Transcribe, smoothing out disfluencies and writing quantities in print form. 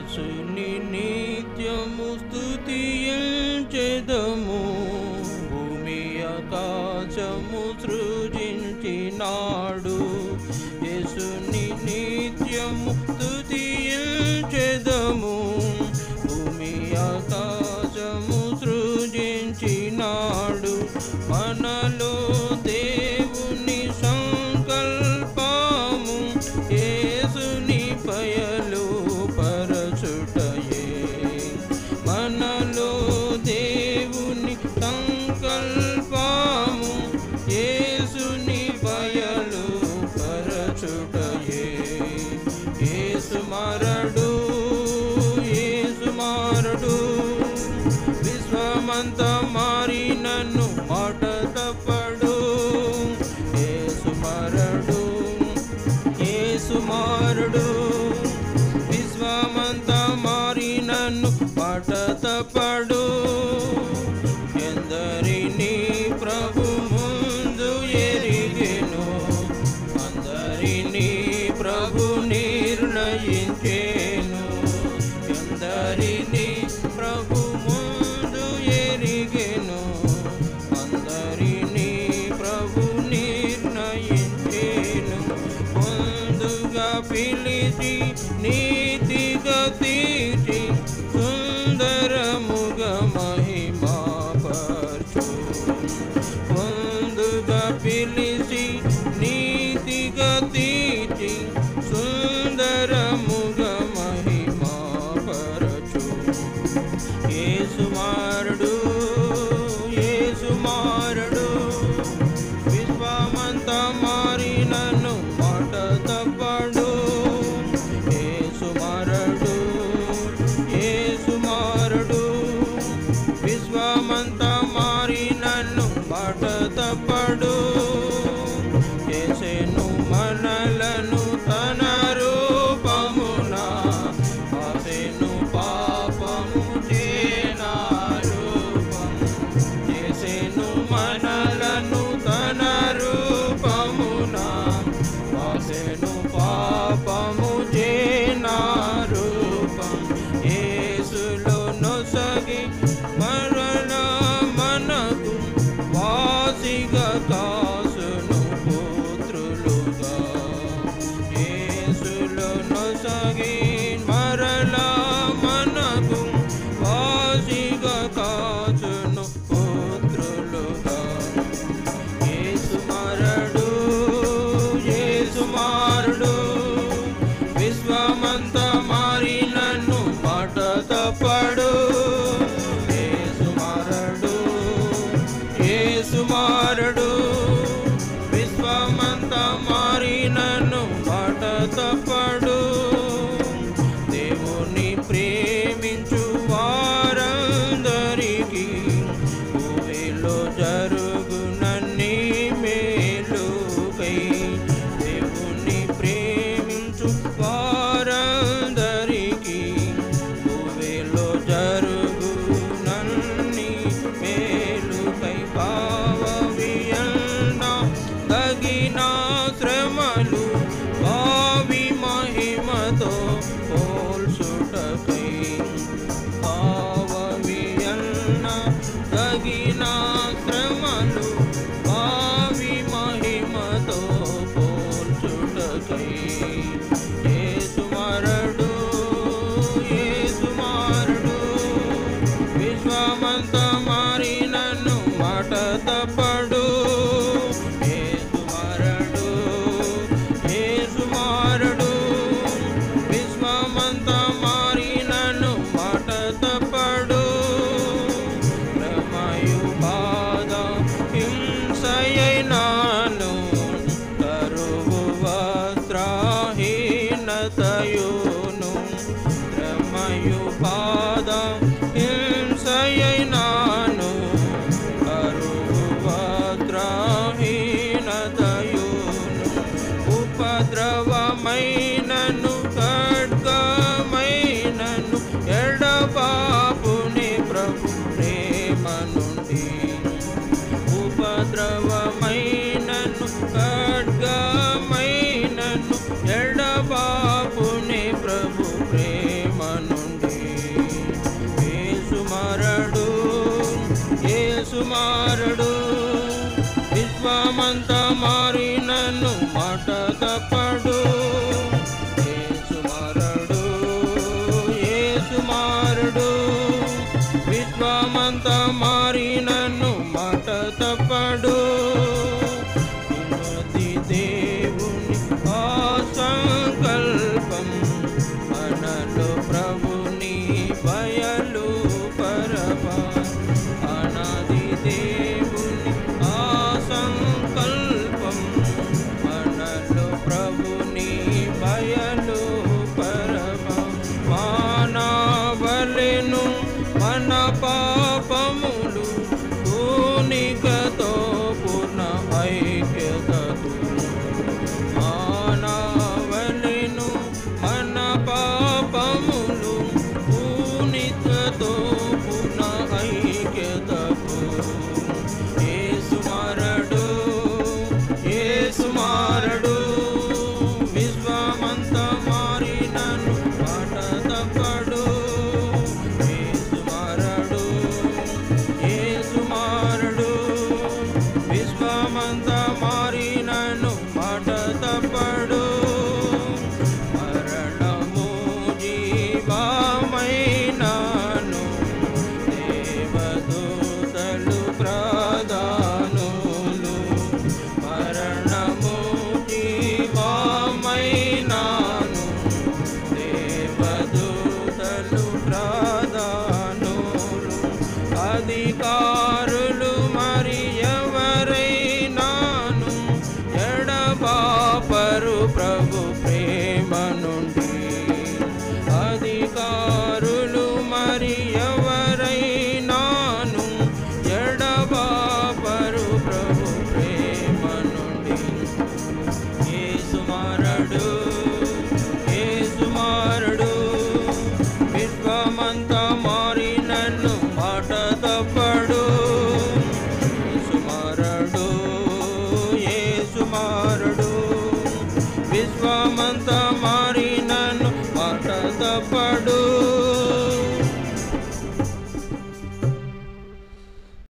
యేసుని నిత్యము స్తుతించెదము. భూమి ఆకాశము సృజించినాడు. యేసుని నిత్యము స్తుతించెదము. భూమి ఆకాశము సృజించినాడు. మనలో దేవుని సంకల్పము యేసుని పయలు పరచుటయే. మనలో దేవుని సంకల్పము యేసుని పయలు పరచుటయే. యేసు మారడు, యేసు మారడు. విశ్వమంతా మారి నన్ను మాట తప్పడు. యేసు మారడు, యేసు మారడు. విశ్వమంతా మారి నన్ను మాట తప్పడు. ఎందరిని ప్రభు ముందు ఎరిగెను, అందరిని ప్రభు నిర్ణయించెను. ఎందరిని ప్రభు ముందు ఎరిగెను, అందరిని ప్రభు నిర్ణయించెను. ముందుగా పిలిచి నీతిగా తీర్చి సుందరముగా మహిమపరచు. ముందుగా పిలిచి నీతిగా తీర్చి సుందరముగా మహిమపరచు. యేసు మారడు, యేసు మారడు. విశ్వమంతా మారి నన్ను మాట తప్పడు. యేసు మారడు, యేసు మారడు. విశ్వమంతా మారి నన్ను మాట తప్పడు. చేసెను మనలను తన రూపమున, ఆసెను పాపము చేనా రూపం. చేసెను మనలను తన రూపమున, ఆసెను పాపము చేనా రూపం. యేసులో నొసగి మరణ మనకు వాసిగా కాసును పుత్రులుగా. యేసులో నొసగి మరణ మనకు వాసిగా కాసును పుత్రులుగా. యేసు మారడు, యేసు మారడు. విశ్వమంతా మారి నన్ను మాట తప్పడు. యేసు మారడు, యేసు మారడు. విశ్వమంతా మారి నన్ను మాట తప్పడు. దేవుని ప్రేమించు వారందరికీ భూమిలో జరుగునన్ని మేలుకై. దేవుని ప్రేమించు వారందరికీ భూమిలో జరుగునన్ని మేలుకై. పావవియన్న తగిన శ్రమలు భావి మహిమతో పోల్చుటకై. పావవియన్న తగిన శ్రమలు భావి మహిమతో పోల్చుటకై. యేసు మారడు, యేసు మారడు. విశ్వమంతా మారి నన్ను మాట తప్పడు. యేసు మారడు, యేసు మారడు. విశ్వమంతా మారి నన్ను మాట తప్పడు. శ్రమయు బాధ హింసయైనాను, కరువు వస్త్రహీనతయును. శ్రమయు బాధ హింసయైనాను, కరువు వస్త్రహీనతయును. ఉపద్రవమైనను ఖడ్గమైనను ఎడబాపుని ప్రభు ప్రేమ నుండి. ఉపద్రవమైనను ఖడ్గమైనను ఎడబాపుని లోకమంతా మారినను మాట తప్పడు. యేసు మారడు, విశ్వమంతా